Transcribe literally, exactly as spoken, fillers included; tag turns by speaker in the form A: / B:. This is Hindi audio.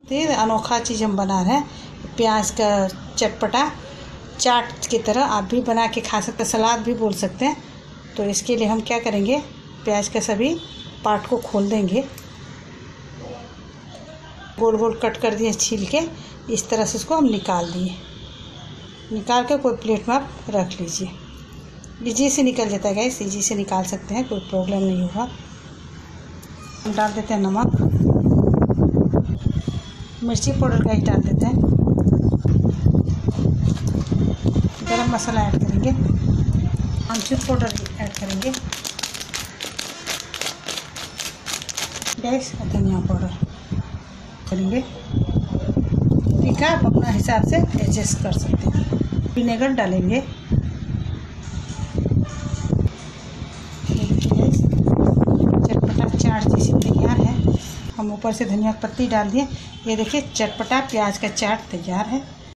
A: ये अनोखा चीज़ हम बना रहे हैं, प्याज का चटपटा चाट की तरह आप भी बना के खा सकते हैं, सलाद भी बोल सकते हैं। तो इसके लिए हम क्या करेंगे, प्याज का सभी पार्ट को खोल देंगे, गोल गोल कट कर दिए छील के, इस तरह से इसको हम निकाल दिए। निकाल के कोई प्लेट में आप रख लीजिए, इजी से निकल जाता है गैस, इजी से निकाल सकते हैं, कोई प्रॉब्लम नहीं होगा। हम डाल देते हैं नमक, मिर्ची पाउडर का ही डाल देते हैं, गरम मसाला ऐड करेंगे, आमचूर पाउडर ऐड करेंगे, गैस धनिया पाउडर करेंगे। तीखा आप अपना हिसाब से एडजस्ट कर सकते हैं। विनेगर डालेंगे, चटपटा चाट जैसी तैयार है। हम ऊपर से धनिया पत्ती डाल दिए। ये देखिए चटपटा प्याज का चाट तैयार है।